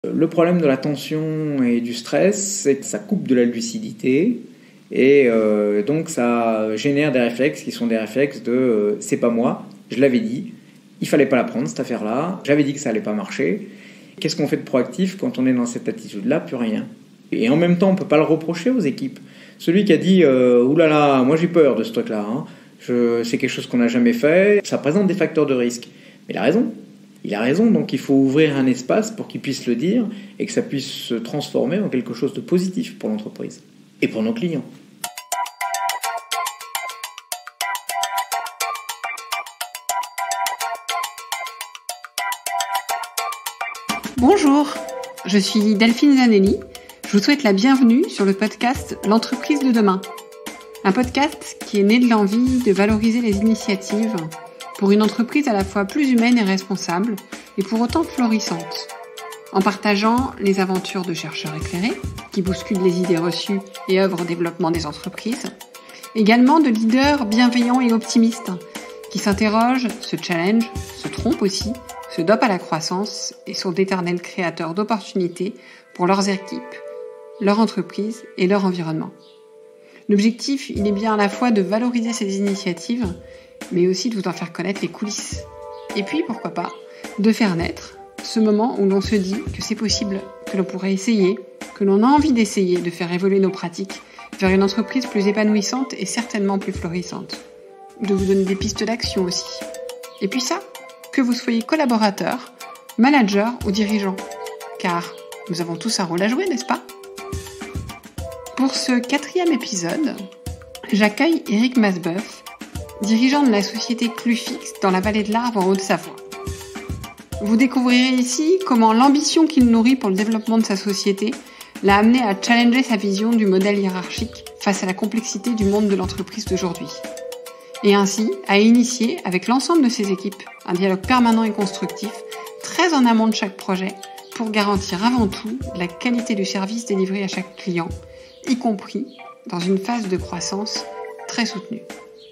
Le problème de la tension et du stress, c'est que ça coupe de la lucidité et donc ça génère des réflexes qui sont des réflexes de c'est pas moi, je l'avais dit, il fallait pas la prendre cette affaire-là, j'avais dit que ça allait pas marcher. Qu'est-ce qu'on fait de proactif quand on est dans cette attitude-là? Plus rien. Et en même temps, on peut pas le reprocher aux équipes. Celui qui a dit oulala, moi j'ai peur de ce truc-là, c'est quelque chose qu'on n'a jamais fait, ça présente des facteurs de risque. Mais il a raison. Il a raison, donc il faut ouvrir un espace pour qu'il puisse le dire et que ça puisse se transformer en quelque chose de positif pour l'entreprise et pour nos clients. Bonjour, je suis Delphine Zanelli. Je vous souhaite la bienvenue sur le podcast L'entreprise de demain. Un podcast qui est né de l'envie de valoriser les initiatives pour une entreprise à la fois plus humaine et responsable, et pour autant florissante. En partageant les aventures de chercheurs éclairés, qui bousculent les idées reçues et œuvrent au développement des entreprises, également de leaders bienveillants et optimistes, qui s'interrogent, se challengent, se trompent aussi, se dopent à la croissance et sont d'éternels créateurs d'opportunités pour leurs équipes, leur entreprise et leur environnement. L'objectif, il est bien à la fois de valoriser ces initiatives, mais aussi de vous en faire connaître les coulisses. Et puis, pourquoi pas, de faire naître ce moment où l'on se dit que c'est possible, que l'on pourrait essayer, que l'on a envie d'essayer de faire évoluer nos pratiques vers une entreprise plus épanouissante et certainement plus florissante. De vous donner des pistes d'action aussi. Et puis ça, que vous soyez collaborateur, manager ou dirigeant. Car nous avons tous un rôle à jouer, n'est-ce pas? Pour ce 4e épisode, j'accueille Éric Masboeuf, dirigeant de la société Clufix dans la vallée de l'Arve en Haute-Savoie. Vous découvrirez ici comment l'ambition qu'il nourrit pour le développement de sa société l'a amené à challenger sa vision du modèle hiérarchique face à la complexité du monde de l'entreprise d'aujourd'hui. Et ainsi à initier avec l'ensemble de ses équipes un dialogue permanent et constructif, très en amont de chaque projet, pour garantir avant tout la qualité du service délivré à chaque client, y compris dans une phase de croissance très soutenue.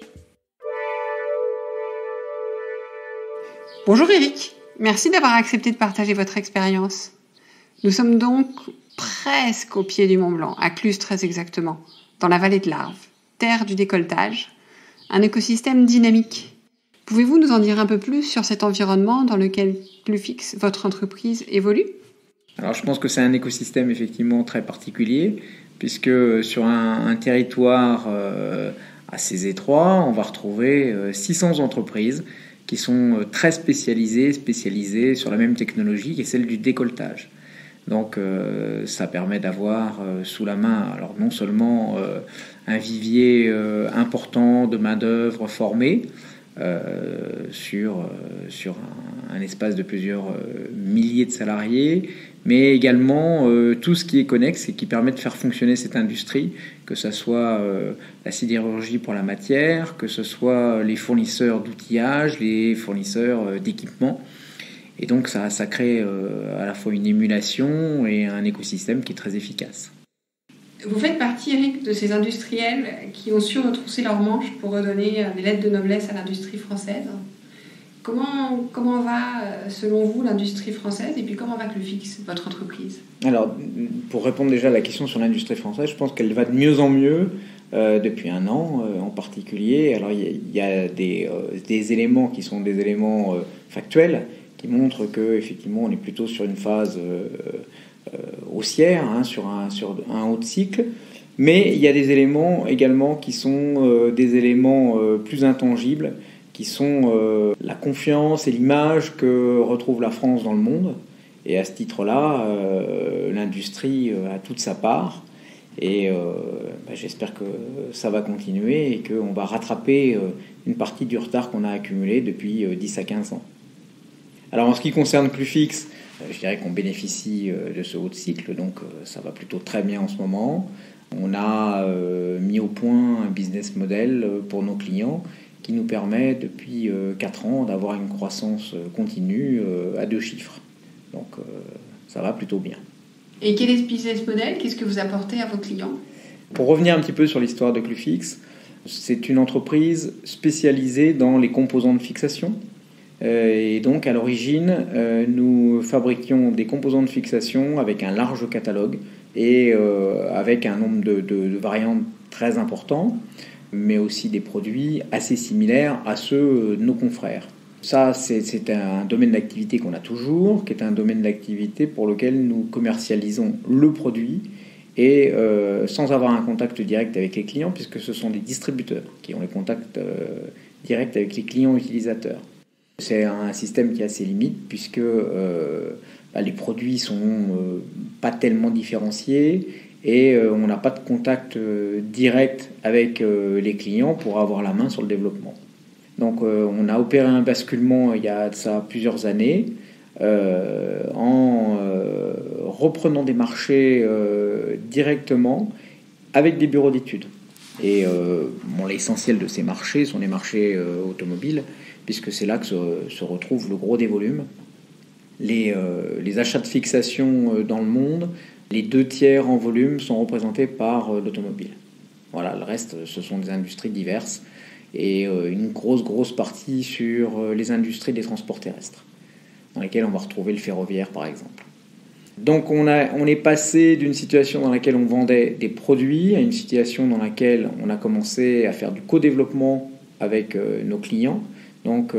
Bonjour Éric, merci d'avoir accepté de partager votre expérience. Nous sommes donc presque au pied du Mont Blanc, à Cluses très exactement, dans la vallée de l'Arve, terre du décolletage, un écosystème dynamique. Pouvez-vous nous en dire un peu plus sur cet environnement dans lequel Clufix, votre entreprise, évolue? Alors je pense que c'est un écosystème effectivement très particulier, puisque sur un territoire assez étroit, on va retrouver 600 entreprises qui sont très spécialisées sur la même technologie qui est celle du décolletage. Donc ça permet d'avoir sous la main alors non seulement un vivier important de main-d'œuvre formée sur un espace de plusieurs milliers de salariés, mais également tout ce qui est connexe et qui permet de faire fonctionner cette industrie, que ce soit la sidérurgie pour la matière, que ce soit les fournisseurs d'outillage, les fournisseurs d'équipements. Et donc ça crée à la fois une émulation et un écosystème qui est très efficace. Vous faites partie, Éric, de ces industriels qui ont su retrousser leurs manches pour redonner des lettres de noblesse à l'industrie française. Comment va, selon vous, l'industrie française et puis comment va Clufix, votre entreprise? Alors, pour répondre déjà à la question sur l'industrie française, je pense qu'elle va de mieux en mieux depuis un an en particulier. Alors, il y a des éléments qui sont des éléments factuels qui montrent qu'effectivement, on est plutôt sur une phase haussière, sur un haut de cycle. Mais il y a des éléments également qui sont des éléments plus intangibles, qui sont la confiance et l'image que retrouve la France dans le monde. Et à ce titre-là, l'industrie a toute sa part. Et j'espère que ça va continuer et qu'on va rattraper une partie du retard qu'on a accumulé depuis 10 à 15 ans. Alors en ce qui concerne Clufix, je dirais qu'on bénéficie de ce haut de cycle, donc ça va plutôt très bien en ce moment. On a mis au point un business model pour nos clients qui nous permet depuis 4 ans d'avoir une croissance continue à 2 chiffres. Donc ça va plutôt bien. Et quel est ce business model? Qu'est-ce que vous apportez à vos clients? Pour revenir un petit peu sur l'histoire de Clufix, c'est une entreprise spécialisée dans les composants de fixation. Et donc, à l'origine, nous fabriquions des composants de fixation avec un large catalogue et avec un nombre de variantes très important, mais aussi des produits assez similaires à ceux de nos confrères. Ça, c'est un domaine d'activité qu'on a toujours, qui est un domaine d'activité pour lequel nous commercialisons le produit et sans avoir un contact direct avec les clients, puisque ce sont des distributeurs qui ont les contacts directs avec les clients utilisateurs. C'est un système qui a ses limites, puisque les produits sont pas tellement différenciés et on n'a pas de contact direct avec les clients pour avoir la main sur le développement. Donc on a opéré un basculement il y a de ça plusieurs années en reprenant des marchés directement avec des bureaux d'études. Et l'essentiel de ces marchés sont les marchés automobiles, puisque c'est là que se retrouve le gros des volumes. Les achats de fixation dans le monde, les 2/3 en volume sont représentés par l'automobile. Voilà, le reste, ce sont des industries diverses et une grosse partie sur les industries des transports terrestres, dans lesquelles on va retrouver le ferroviaire, par exemple. Donc on est passé d'une situation dans laquelle on vendait des produits à une situation dans laquelle on a commencé à faire du co-développement avec nos clients, donc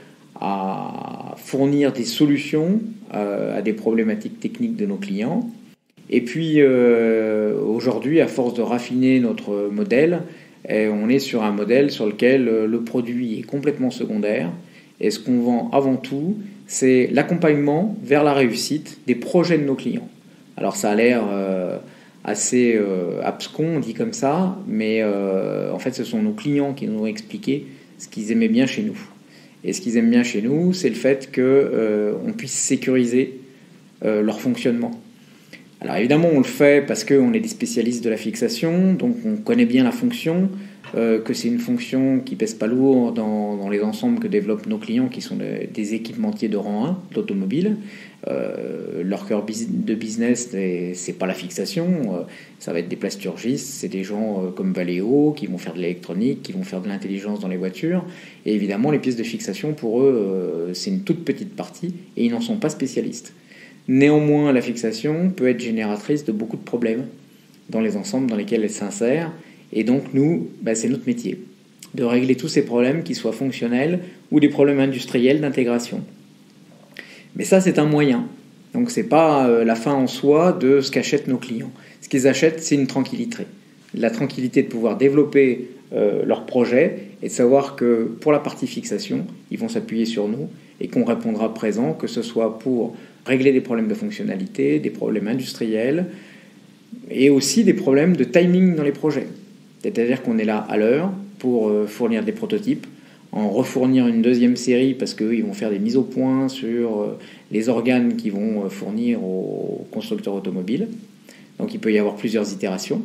à fournir des solutions à des problématiques techniques de nos clients. Et puis aujourd'hui, à force de raffiner notre modèle, on est sur un modèle sur lequel le produit est complètement secondaire. Et ce qu'on vend avant tout, c'est l'accompagnement vers la réussite des projets de nos clients. Alors ça a l'air assez abscon, on dit comme ça, mais en fait ce sont nos clients qui nous ont expliqué ce qu'ils aimaient bien chez nous. Et ce qu'ils aiment bien chez nous, c'est le fait qu'on puisse sécuriser leur fonctionnement. Alors évidemment, on le fait parce qu'on est des spécialistes de la fixation, donc on connaît bien la fonction, que c'est une fonction qui pèse pas lourd dans les ensembles que développent nos clients, qui sont des équipementiers de rang 1 d'automobile. Leur cœur de business, c'est pas la fixation, ça va être des plasturgistes, c'est des gens comme Valeo qui vont faire de l'électronique, qui vont faire de l'intelligence dans les voitures. Et évidemment, les pièces de fixation, pour eux, c'est une toute petite partie et ils n'en sont pas spécialistes. Néanmoins, la fixation peut être génératrice de beaucoup de problèmes dans les ensembles dans lesquels elle s'insère. Et donc, nous, c'est notre métier, de régler tous ces problèmes, qu'ils soient fonctionnels ou des problèmes industriels d'intégration. Mais ça, c'est un moyen. Donc, ce n'est pas la fin en soi de ce qu'achètent nos clients. Ce qu'ils achètent, c'est une tranquillité. La tranquillité de pouvoir développer leur projet et de savoir que pour la partie fixation, ils vont s'appuyer sur nous et qu'on répondra présent, que ce soit pour régler des problèmes de fonctionnalité, des problèmes industriels et aussi des problèmes de timing dans les projets. C'est-à-dire qu'on est là à l'heure pour fournir des prototypes, en refournir une deuxième série parce qu'eux, ils vont faire des mises au point sur les organes qu'ils vont fournir aux constructeurs automobiles. Donc il peut y avoir plusieurs itérations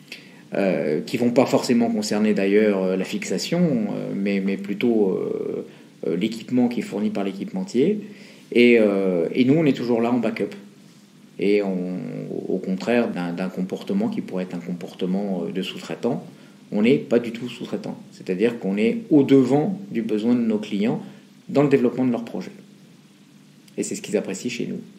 qui ne vont pas forcément concerner d'ailleurs la fixation, mais plutôt l'équipement qui est fourni par l'équipementier. Et nous, on est toujours là en backup. Et au contraire d'un comportement qui pourrait être un comportement de sous-traitant, on n'est pas du tout sous-traitant. C'est-à-dire qu'on est au-devant du besoin de nos clients dans le développement de leur projet. Et c'est ce qu'ils apprécient chez nous.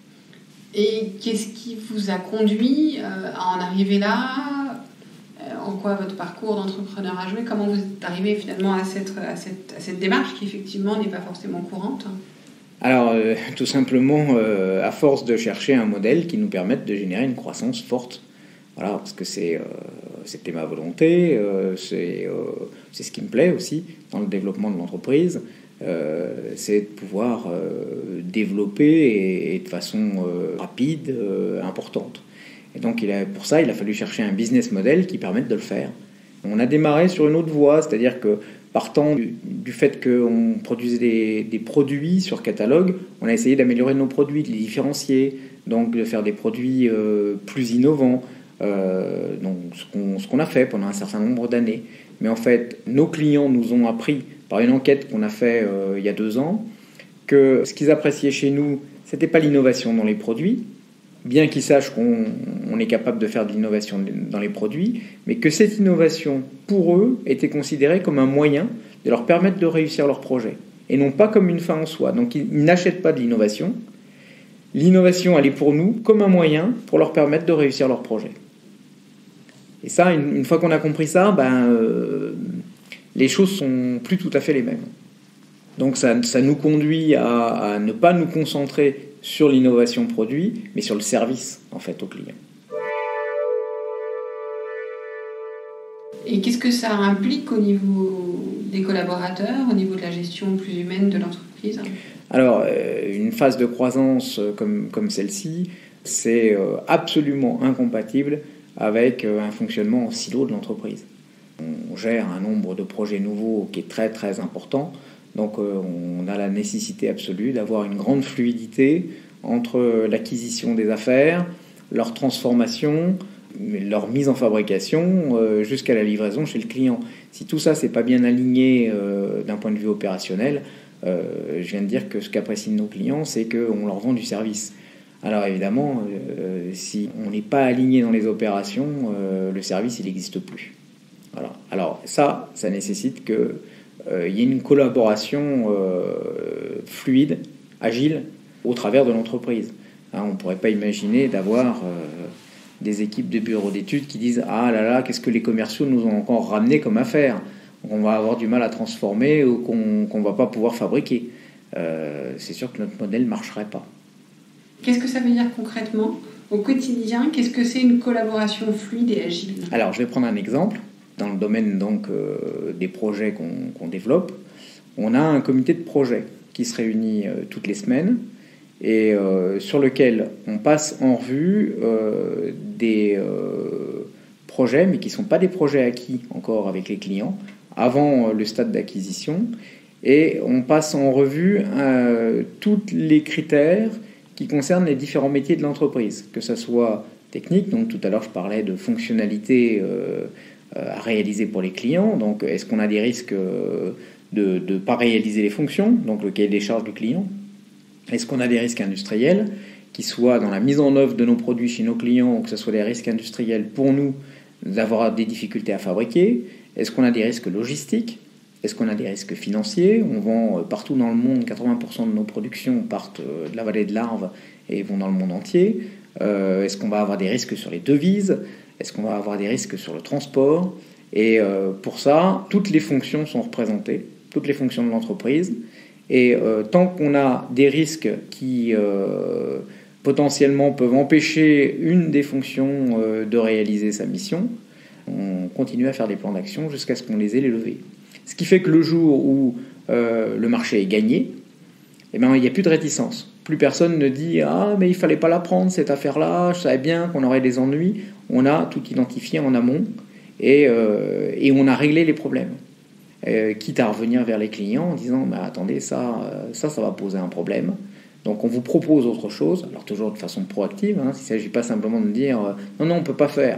Et qu'est-ce qui vous a conduit à en arriver là ? En quoi votre parcours d'entrepreneur a joué ? Comment vous êtes arrivé finalement à cette démarche qui effectivement n'est pas forcément courante ? Alors, tout simplement, à force de chercher un modèle qui nous permette de générer une croissance forte. Voilà, parce que c'était ma volonté, c'est ce qui me plaît aussi dans le développement de l'entreprise, c'est de pouvoir développer et de façon rapide, importante. Et donc, pour ça, il a fallu chercher un business model qui permette de le faire. On a démarré sur une autre voie, c'est-à-dire que partant du fait qu'on produisait des produits sur catalogue, on a essayé d'améliorer nos produits, de les différencier, donc de faire des produits plus innovants, donc ce qu'on a fait pendant un certain nombre d'années. Mais en fait, nos clients nous ont appris, par une enquête qu'on a fait il y a 2 ans, que ce qu'ils appréciaient chez nous, c'était pas l'innovation dans les produits, bien qu'ils sachent qu'on est capable de faire de l'innovation dans les produits, mais que cette innovation, pour eux, était considérée comme un moyen de leur permettre de réussir leur projet. et non pas comme une fin en soi. Donc ils n'achètent pas de l'innovation. L'innovation, elle est pour nous comme un moyen pour leur permettre de réussir leur projet. Et ça, une fois qu'on a compris ça, les choses sont plus tout à fait les mêmes. Donc ça nous conduit à ne pas nous concentrer sur l'innovation produit, mais sur le service en fait au client. Et qu'est-ce que ça implique au niveau des collaborateurs, au niveau de la gestion plus humaine de l'entreprise ? Alors, une phase de croissance comme celle-ci, c'est absolument incompatible avec un fonctionnement en silo de l'entreprise. On gère un nombre de projets nouveaux qui est très très important, donc on a la nécessité absolue d'avoir une grande fluidité entre l'acquisition des affaires, leur transformation, leur mise en fabrication jusqu'à la livraison chez le client. Si tout ça c'est pas bien aligné d'un point de vue opérationnel, je viens de dire que ce qu'apprécient nos clients, c'est qu'on leur vend du service. Alors évidemment, si on n'est pas aligné dans les opérations, le service il n'existe plus. Voilà. Alors ça nécessite qu'il y ait une collaboration fluide, agile, au travers de l'entreprise. Hein, on ne pourrait pas imaginer d'avoir des équipes de bureaux d'études qui disent « Ah là là, qu'est-ce que les commerciaux nous ont encore ramené comme affaire ?» On va avoir du mal à transformer ou qu'on ne va pas pouvoir fabriquer. C'est sûr que notre modèle ne marcherait pas. Qu'est-ce que ça veut dire concrètement au quotidien? Qu'est-ce que c'est une collaboration fluide et agile? Alors, je vais prendre un exemple. Dans le domaine donc, des projets qu'on développe, on a un comité de projet qui se réunit toutes les semaines et sur lequel on passe en revue des projets, mais qui ne sont pas des projets acquis encore avec les clients, avant le stade d'acquisition, et on passe en revue tous les critères qui concernent les différents métiers de l'entreprise, que ce soit technique, donc tout à l'heure je parlais de fonctionnalités à réaliser pour les clients, donc est-ce qu'on a des risques de ne pas réaliser les fonctions, donc le cahier des charges du client, est-ce qu'on a des risques industriels, qui soient dans la mise en œuvre de nos produits chez nos clients, ou que ce soit des risques industriels pour nous, d'avoir des difficultés à fabriquer, est-ce qu'on a des risques logistiques, est-ce qu'on a des risques financiers, on vend partout dans le monde, 80% de nos productions partent de la vallée de l'Arve et vont dans le monde entier, est-ce qu'on va avoir des risques sur les devises, est-ce qu'on va avoir des risques sur le transport, et pour ça, toutes les fonctions sont représentées, toutes les fonctions de l'entreprise, et tant qu'on a des risques qui potentiellement peuvent empêcher une des fonctions de réaliser sa mission, on continue à faire des plans d'action jusqu'à ce qu'on les ait levés. Ce qui fait que le jour où le marché est gagné, eh ben, il n'y a plus de réticence. Plus personne ne dit « Ah, mais il ne fallait pas la prendre, cette affaire-là, je savais bien qu'on aurait des ennuis. » On a tout identifié en amont et on a réglé les problèmes. Quitte à revenir vers les clients en disant bah, « Attendez, ça va poser un problème. » Donc on vous propose autre chose, alors toujours de façon proactive. Hein, il ne s'agit pas simplement de dire « Non, on ne peut pas faire. »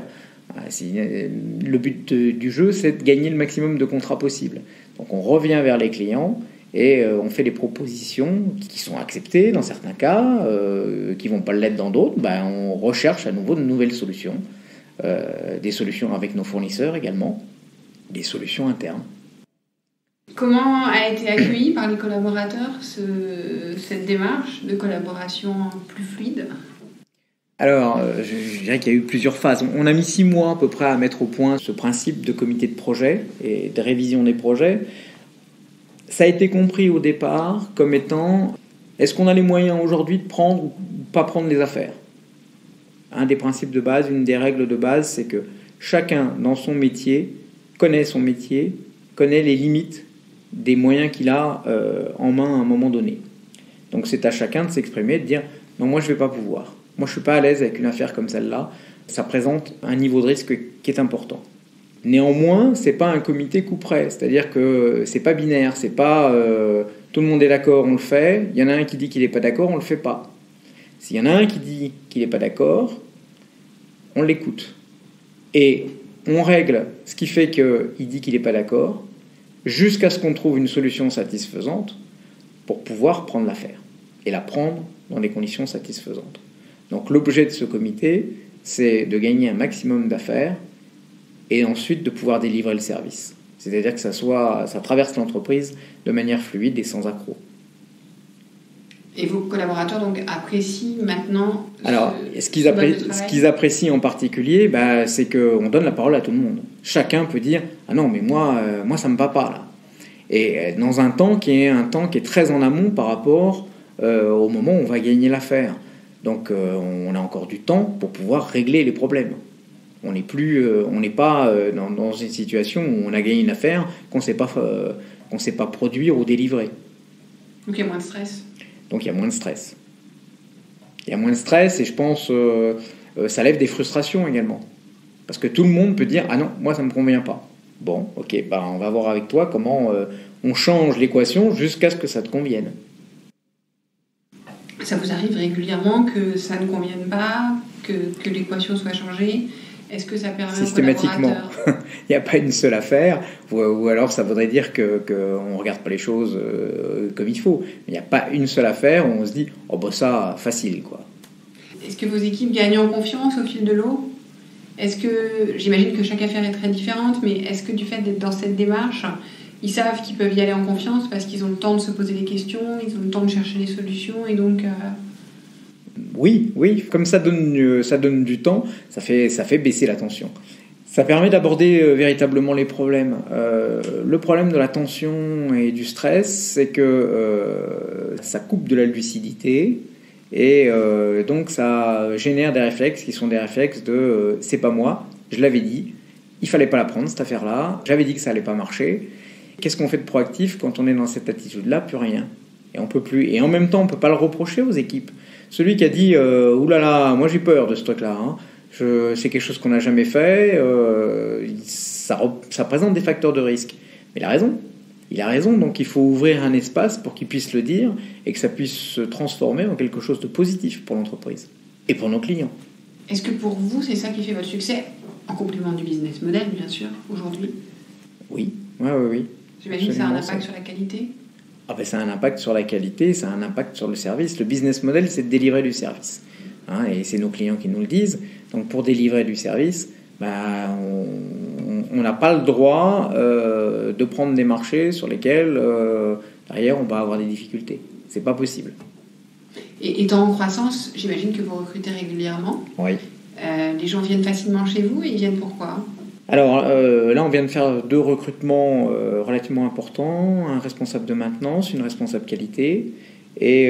Le but du jeu, c'est de gagner le maximum de contrats possible. Donc on revient vers les clients et on fait des propositions qui sont acceptées dans certains cas, qui ne vont pas l'être dans d'autres. Ben, on recherche à nouveau de nouvelles solutions, des solutions avec nos fournisseurs également, des solutions internes. Comment a été accueillie par les collaborateurs cette démarche de collaboration plus fluide ? Alors, je dirais qu'il y a eu plusieurs phases. On a mis 6 mois à peu près à mettre au point ce principe de comité de projet et de révision des projets. Ça a été compris au départ comme étant est-ce qu'on a les moyens aujourd'hui de prendre ou pas prendre les affaires ? Un des principes de base, une des règles de base, c'est que chacun dans son métier connaît son métier, connaît les limites des moyens qu'il a en main à un moment donné. Donc c'est à chacun de s'exprimer, de dire non, moi je ne vais pas pouvoir. Moi je ne suis pas à l'aise avec une affaire comme celle-là. Ça présente un niveau de risque qui est important. Néanmoins, ce n'est pas un comité coup près, c'est-à-dire que ce n'est pas binaire, c'est pas tout le monde est d'accord, on le fait, il y en a un qui dit qu'il n'est pas d'accord, on ne le fait pas. S'il y en a un qui dit qu'il n'est pas d'accord, on l'écoute. Et on règle ce qui fait qu'il dit qu'il n'est pas d'accord, jusqu'à ce qu'on trouve une solution satisfaisante pour pouvoir prendre l'affaire et la prendre dans des conditions satisfaisantes. Donc l'objet de ce comité, c'est de gagner un maximum d'affaires et ensuite de pouvoir délivrer le service. C'est-à-dire que ça traverse l'entreprise de manière fluide et sans accroc. Et vos collaborateurs donc apprécient maintenant Alors, ce qu'ils apprécient en particulier, c'est qu'on donne la parole à tout le monde. Chacun peut dire « Ah non, mais moi ça ne me va pas, là ». Et dans un temps qui est très en amont par rapport au moment où on va gagner l'affaire. Donc, on a encore du temps pour pouvoir régler les problèmes. On n'est pas dans une situation où on a gagné une affaire qu'on ne sait pas produire ou délivrer. Donc, il y a moins de stress. Donc il y a moins de stress. Il y a moins de stress et je pense ça lève des frustrations également. Parce que tout le monde peut dire « Ah non, moi ça ne me convient pas ». Bon, ok, on va voir avec toi comment on change l'équation jusqu'à ce que ça te convienne. Ça vous arrive régulièrement que ça ne convienne pas, que l'équation soit changée ? Est-ce que ça permet systématiquement, il n'y a pas une seule affaire, ou alors ça voudrait dire qu'on ne regarde pas les choses comme il faut. Il n'y a pas une seule affaire où on se dit « Oh ça, facile, quoi ». Est-ce que vos équipes gagnent en confiance au fil de l'eau ? Est-ce que, j'imagine que chaque affaire est très différente, mais est-ce que du fait d'être dans cette démarche, ils savent qu'ils peuvent y aller en confiance parce qu'ils ont le temps de se poser des questions, ils ont le temps de chercher des solutions et donc... Oui, comme ça donne du temps, ça fait baisser la tension. Ça permet d'aborder véritablement les problèmes. Le problème de la tension et du stress, c'est que ça coupe de la lucidité et donc ça génère des réflexes qui sont des réflexes de c'est pas moi, je l'avais dit, il fallait pas la prendre cette affaire-là, j'avais dit que ça allait pas marcher. Qu'est-ce qu'on fait de proactif quand on est dans cette attitude-là ? Plus rien. Et on peut plus. Et en même temps, on peut pas le reprocher aux équipes. Celui qui a dit oulala, moi j'ai peur de ce truc-là, c'est quelque chose qu'on n'a jamais fait, ça présente des facteurs de risque. Mais il a raison, donc il faut ouvrir un espace pour qu'il puisse le dire et que ça puisse se transformer en quelque chose de positif pour l'entreprise et pour nos clients. Est-ce que pour vous, c'est ça qui fait votre succès, en complément du business model, bien sûr, aujourd'hui ? Oui. J'imagine que ça a un impact sur la qualité ? Ça a un impact sur la qualité, ça a un impact sur le service. Le business model, c'est de délivrer du service. Et c'est nos clients qui nous le disent. Donc pour délivrer du service, on n'a pas le droit de prendre des marchés sur lesquels, derrière, on va avoir des difficultés. C'est pas possible. Et étant en croissance, j'imagine que vous recrutez régulièrement. Oui. Les gens viennent facilement chez vous et ils viennent pourquoi ? Alors là, on vient de faire 2 recrutements relativement importants, un responsable de maintenance, une responsable qualité, et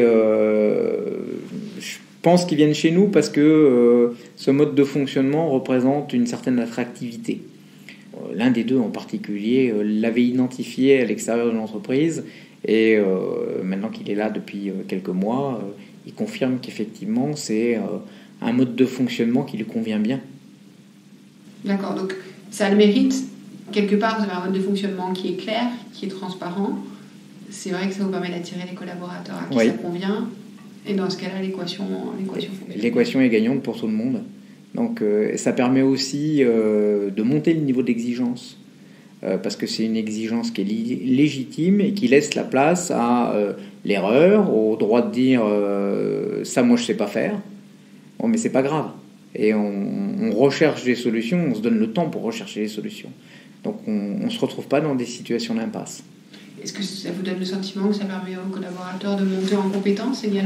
je pense qu'ils viennent chez nous parce que ce mode de fonctionnement représente une certaine attractivité. L'un des 2 en particulier l'avait identifié à l'extérieur de l'entreprise, et maintenant qu'il est là depuis quelques mois, il confirme qu'effectivement c'est un mode de fonctionnement qui lui convient bien. D'accord, donc ça a le mérite, quelque part, vous avez un mode de fonctionnement qui est clair, qui est transparent. C'est vrai que ça vous permet d'attirer les collaborateurs à qui ça convient. Et dans ce cas-là, l'équation fonctionne. L'équation est gagnante pour tout le monde. Donc ça permet aussi de monter le niveau d'exigence. Parce que c'est une exigence qui est légitime et qui laisse la place à l'erreur, au droit de dire ça, moi, je sais pas faire. Bon, mais c'est pas grave. Et on recherche des solutions, on se donne le temps pour rechercher les solutions. Donc on ne se retrouve pas dans des situations d'impasse. Est-ce que ça vous donne le sentiment que ça permet aux collaborateurs de monter en compétences également ?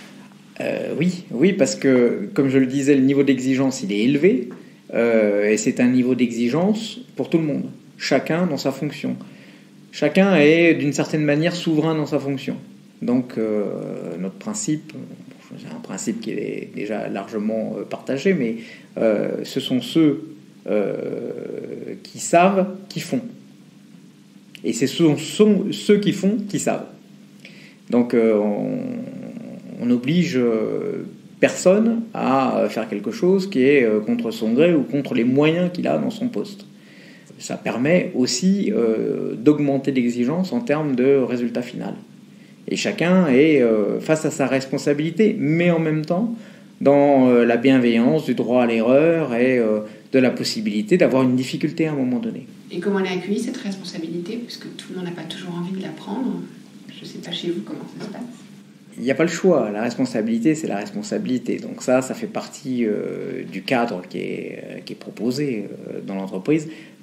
Oui, parce que, comme je le disais, le niveau d'exigence, il est élevé. Et c'est un niveau d'exigence pour tout le monde. Chacun dans sa fonction. Chacun est, d'une certaine manière, souverain dans sa fonction. Donc notre principe... C'est un principe qui est déjà largement partagé, mais ce sont ceux qui savent qui font. Et ce sont ceux qui font qui savent. Donc on n'oblige personne à faire quelque chose qui est contre son gré ou contre les moyens qu'il a dans son poste. Ça permet aussi d'augmenter l'exigence en termes de résultat final. Et chacun est face à sa responsabilité, mais en même temps dans la bienveillance du droit à l'erreur et de la possibilité d'avoir une difficulté à un moment donné. Et comment elle est accueillie, cette responsabilité ? Parce que tout le monde n'a pas toujours envie de la prendre. Je ne sais pas chez vous comment ça se passe. Il n'y a pas le choix. La responsabilité, c'est la responsabilité. Donc ça fait partie du cadre qui est proposé dans l'entreprise.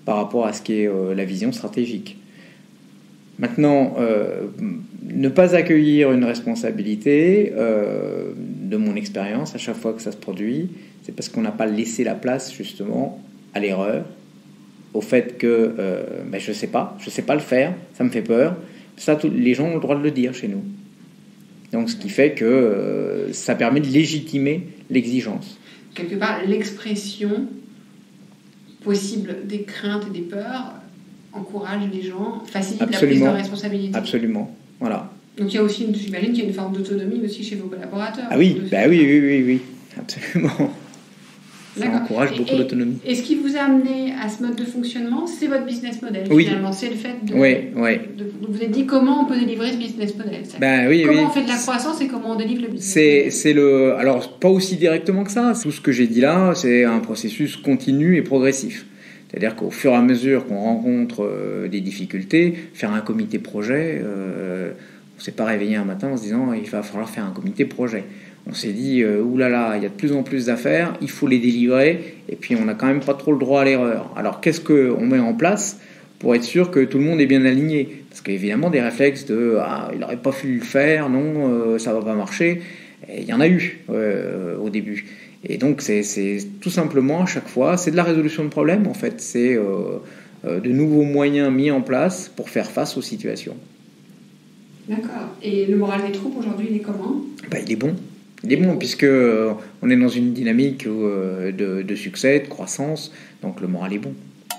par rapport à ce qu'est la vision stratégique. Maintenant, ne pas accueillir une responsabilité, de mon expérience, à chaque fois que ça se produit, c'est parce qu'on n'a pas laissé la place justement à l'erreur, au fait que je sais pas le faire, ça me fait peur. Ça, les gens ont le droit de le dire chez nous. Donc, ce qui fait que ça permet de légitimer l'exigence. Quelque part, l'expression possible des craintes et des peurs encourage les gens, facilite la prise de responsabilité. Absolument, voilà. Donc il y a aussi, j'imagine qu'il y a une forme d'autonomie aussi chez vos collaborateurs. Ah oui, oui, absolument. Ça encourage beaucoup d'autonomie. Et ce qui vous a amené à ce mode de fonctionnement, c'est votre business model, finalement. C'est le fait de... Vous vous êtes dit comment on peut délivrer ce business model. Comment on fait de la croissance et comment on délivre le business model. Alors, pas aussi directement que ça. Tout ce que j'ai dit là, c'est un processus continu et progressif. C'est-à-dire qu'au fur et à mesure qu'on rencontre des difficultés, faire un comité projet, on ne s'est pas réveillé un matin en se disant il va falloir faire un comité projet. On s'est dit, oulala, il y a de plus en plus d'affaires, il faut les délivrer, et puis on n'a quand même pas trop le droit à l'erreur. Alors qu'est-ce qu'on met en place pour être sûr que tout le monde est bien aligné? Parce qu'évidemment, des réflexes de il n'aurait pas fallu le faire, non, ça ne va pas marcher, et il y en a eu au début. Et donc c'est tout simplement à chaque fois, c'est de la résolution de problèmes en fait, c'est de nouveaux moyens mis en place pour faire face aux situations. D'accord. Et le moral des troupes aujourd'hui, il est comment? Il est bon. Il est bon, puisque on est dans une dynamique de succès, de croissance, donc le moral est bon.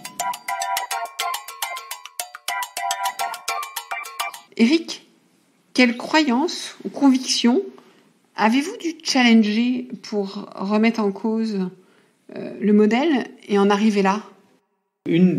Eric, quelles croyances ou convictions avez-vous dû challenger pour remettre en cause le modèle et en arriver là? Une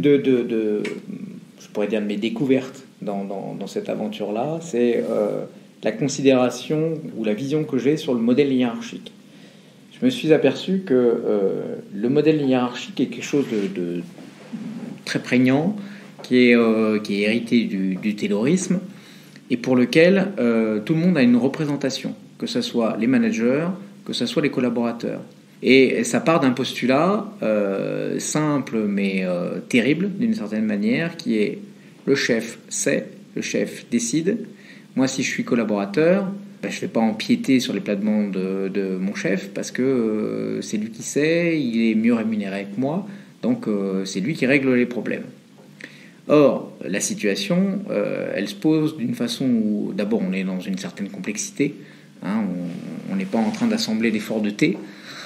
je pourrais dire, de mes découvertes dans cette aventure-là, c'est la considération ou la vision que j'ai sur le modèle hiérarchique. Je me suis aperçu que le modèle hiérarchique est quelque chose de très prégnant, qui est hérité du taylorisme, et pour lequel tout le monde a une représentation, que ce soit les managers, que ce soit les collaborateurs. Et ça part d'un postulat simple mais terrible d'une certaine manière, qui est le chef sait, le chef décide. Moi, si je suis collaborateur, je ne vais pas empiéter sur les plates-bandes de mon chef parce que c'est lui qui sait, il est mieux rémunéré que moi, donc c'est lui qui règle les problèmes. Or, la situation, elle se pose d'une façon où, d'abord, on est dans une certaine complexité, on n'est pas en train d'assembler des forts de thé.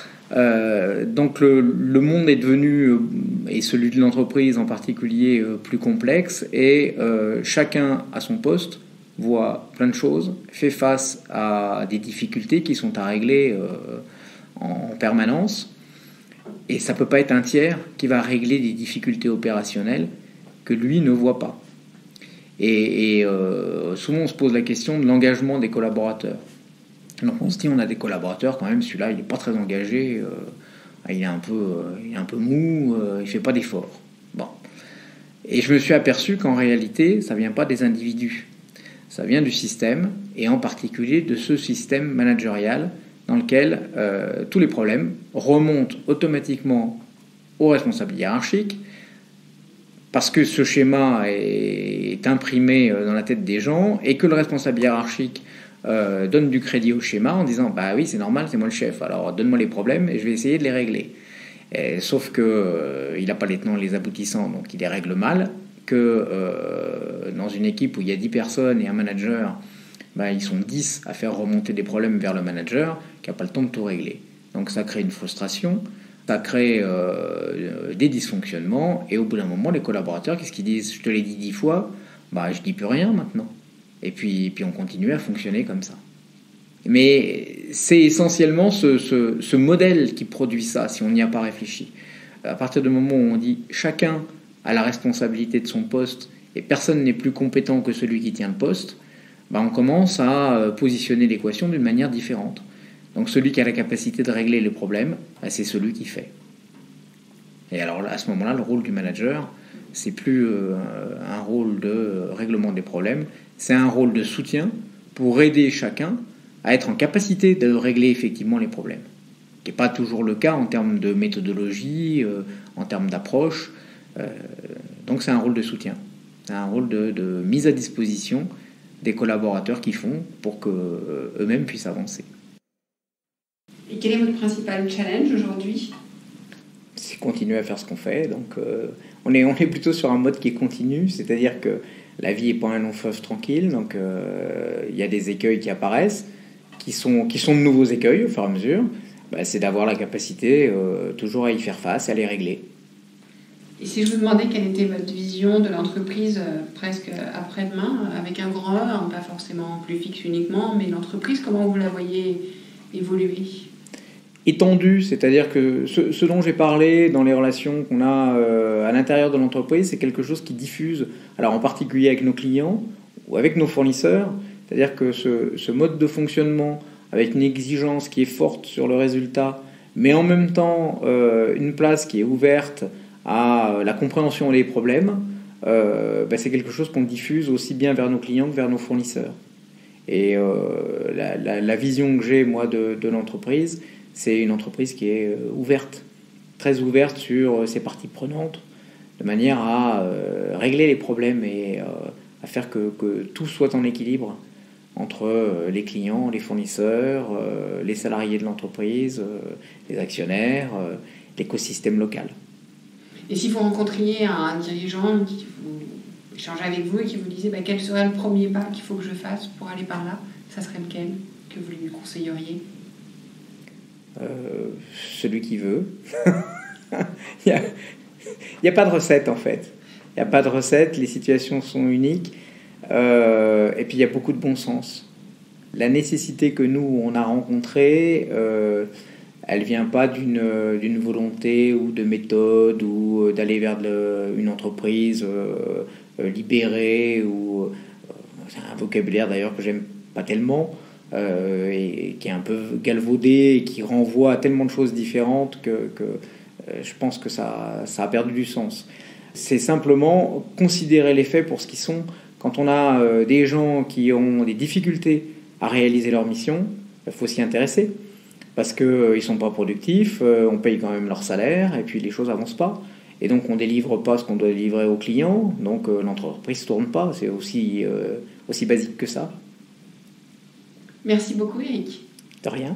Donc le monde est devenu, et celui de l'entreprise en particulier, plus complexe, et chacun à son poste voit plein de choses, fait face à des difficultés qui sont à régler en permanence, et ça ne peut pas être un tiers qui va régler des difficultés opérationnelles que lui ne voit pas. Et souvent on se pose la question de l'engagement des collaborateurs. Donc on se dit, on a des collaborateurs quand même, celui-là il n'est pas très engagé, il est un peu mou, il ne fait pas d'efforts. Bon. Et je me suis aperçu qu'en réalité ça ne vient pas des individus, ça vient du système, et en particulier de ce système managérial dans lequel tous les problèmes remontent automatiquement aux responsables hiérarchiques, parce que ce schéma est imprimé dans la tête des gens, et que le responsable hiérarchique donne du crédit au schéma en disant bah oui, c'est normal, c'est moi le chef, alors donne-moi les problèmes et je vais essayer de les régler. Sauf que il n'a pas les tenants et les aboutissants, donc il les règle mal. Que dans une équipe où il y a 10 personnes et un manager, ils sont 10 à faire remonter des problèmes vers le manager qui n'a pas le temps de tout régler. Donc ça crée une frustration, ça crée des dysfonctionnements, et au bout d'un moment, les collaborateurs, qu'est-ce qu'ils disent? Je te l'ai dit 10 fois, je dis plus rien maintenant. Et puis on continue à fonctionner comme ça. Mais c'est essentiellement ce modèle qui produit ça, si on n'y a pas réfléchi. À partir du moment où on dit chacun a la responsabilité de son poste et personne n'est plus compétent que celui qui tient le poste, on commence à positionner l'équation d'une manière différente. Donc celui qui a la capacité de régler les problèmes, c'est celui qui fait. Et alors à ce moment-là, le rôle du manager, c'est plus un rôle de règlement des problèmes, c'est un rôle de soutien pour aider chacun à être en capacité de régler effectivement les problèmes. Ce qui n'est pas toujours le cas en termes de méthodologie, en termes d'approche. Donc c'est un rôle de soutien, c'est un rôle de mise à disposition des collaborateurs qui font pour qu'eux-mêmes puissent avancer. Et quel est votre principal challenge aujourd'hui ? C'est continuer à faire ce qu'on fait. Donc on est plutôt sur un mode qui est continu, c'est-à-dire que la vie n'est pas un long fleuve tranquille, donc il y a des écueils qui apparaissent, qui sont de nouveaux écueils au fur et à mesure. C'est d'avoir la capacité toujours à y faire face, à les régler. Et si je vous demandais quelle était votre vision de l'entreprise presque après-demain, avec un grand E, pas forcément plus fixe uniquement, mais l'entreprise, comment vous la voyez évoluer ? Étendue, c'est-à-dire que ce dont j'ai parlé dans les relations qu'on a à l'intérieur de l'entreprise, c'est quelque chose qui diffuse, alors en particulier avec nos clients ou avec nos fournisseurs, c'est-à-dire que ce mode de fonctionnement avec une exigence qui est forte sur le résultat, mais en même temps une place qui est ouverte à la compréhension des problèmes, c'est quelque chose qu'on diffuse aussi bien vers nos clients que vers nos fournisseurs. Et la vision que j'ai, moi, de l'entreprise, c'est une entreprise qui est ouverte, très ouverte sur ses parties prenantes, de manière à régler les problèmes et à faire que tout soit en équilibre entre les clients, les fournisseurs, les salariés de l'entreprise, les actionnaires, l'écosystème local. Et si vous rencontriez un dirigeant qui échanger avec vous et qui vous disait quel serait le premier pas qu'il faut que je fasse pour aller par là, ça serait lequel que vous lui conseilleriez ? Celui qui veut. Il n'y a pas de recette en fait. Il n'y a pas de recette, les situations sont uniques. Et puis il y a beaucoup de bon sens. La nécessité que nous on a rencontrée, elle vient pas d'une volonté ou de méthode ou d'aller vers une entreprise libérée ou c'est un vocabulaire d'ailleurs que j'aime pas tellement et qui est un peu galvaudé et qui renvoie à tellement de choses différentes que je pense que ça a perdu du sens. C'est simplement considérer les faits pour ce qu'ils sont. Quand on a des gens qui ont des difficultés à réaliser leur mission, il faut s'y intéresser. Parce qu'ils ne sont pas productifs, on paye quand même leur salaire, et puis les choses n'avancent pas. Et donc on ne délivre pas ce qu'on doit délivrer aux clients, donc l'entreprise ne tourne pas. C'est aussi basique que ça. Merci beaucoup, Eric. De rien.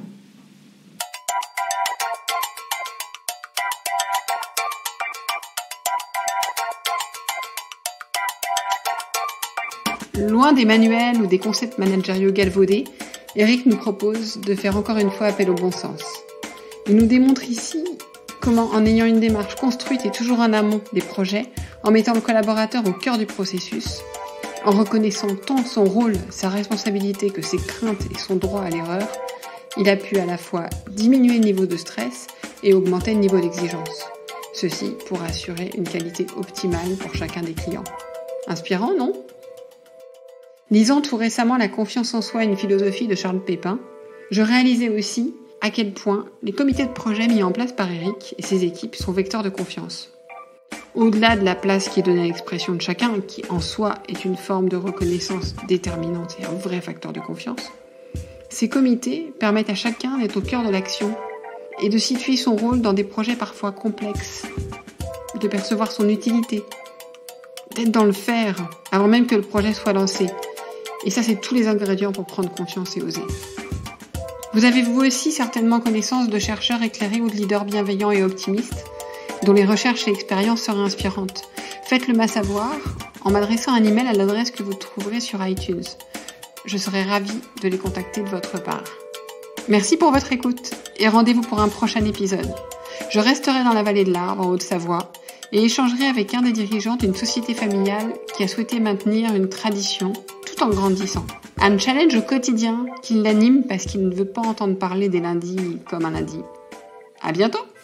Loin des manuels ou des concepts managériaux galvaudés, Eric nous propose de faire encore une fois appel au bon sens. Il nous démontre ici comment, en ayant une démarche construite et toujours en amont des projets, en mettant le collaborateur au cœur du processus, en reconnaissant tant son rôle, sa responsabilité que ses craintes et son droit à l'erreur, il a pu à la fois diminuer le niveau de stress et augmenter le niveau d'exigence. Ceci pour assurer une qualité optimale pour chacun des clients. Inspirant, non ? Lisant tout récemment La confiance en soi, une philosophie de Charles Pépin, je réalisais aussi à quel point les comités de projet mis en place par Eric et ses équipes sont vecteurs de confiance. Au-delà de la place qui est donnée à l'expression de chacun, qui en soi est une forme de reconnaissance déterminante et un vrai facteur de confiance, ces comités permettent à chacun d'être au cœur de l'action et de situer son rôle dans des projets parfois complexes, de percevoir son utilité, d'être dans le faire avant même que le projet soit lancé. Et ça, c'est tous les ingrédients pour prendre confiance et oser. Vous avez vous aussi certainement connaissance de chercheurs éclairés ou de leaders bienveillants et optimistes, dont les recherches et expériences seraient inspirantes. Faites-le moi savoir en m'adressant un email à l'adresse que vous trouverez sur iTunes. Je serai ravie de les contacter de votre part. Merci pour votre écoute et rendez-vous pour un prochain épisode. Je resterai dans la vallée de l'Arve, en Haute-Savoie, et échangerai avec un des dirigeants d'une société familiale qui a souhaité maintenir une tradition tout en grandissant. Un challenge au quotidien qui l'anime parce qu'il ne veut pas entendre parler des lundis comme un lundi. À bientôt!